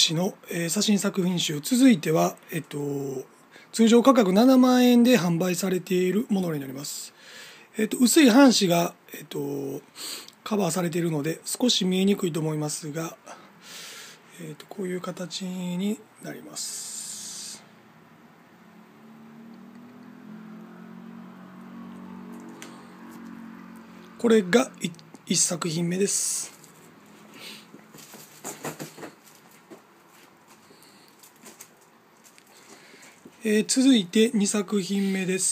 氏の、写真作品集、続いては、通常価格7万円で販売されているものになります。薄い半紙が、カバーされているので少し見えにくいと思いますが、こういう形になります。これが1作品目です。続いて2作品目です。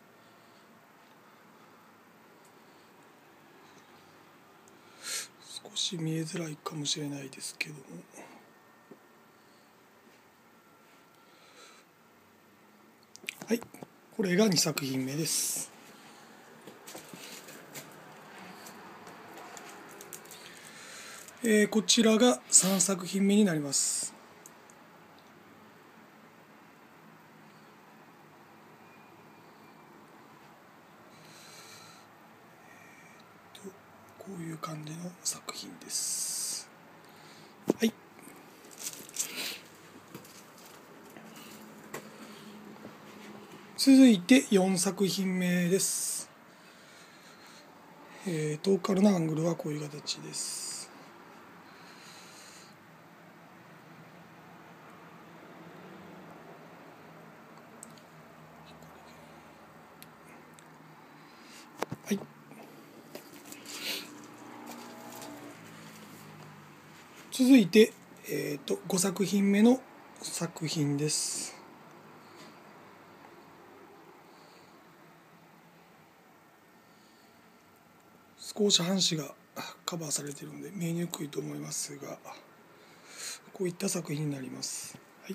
少し見えづらいかもしれないですけども、はい、これが2作品目です。こちらが3作品目になります。こういう感じの作品です。はい。続いて4作品目です。トーカルなアングルはこういう形です。はい。続いて、5作品目の作品です。少し半紙がカバーされているので見えにくいと思いますが、こういった作品になります。はい。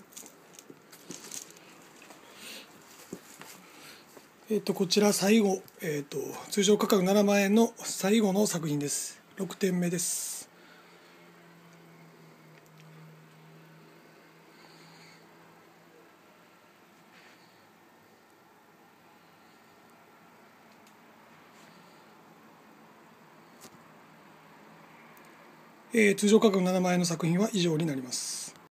こちら最後、通常価格7万円の最後の作品です。6点目です。通常価格7万円の作品は以上になります。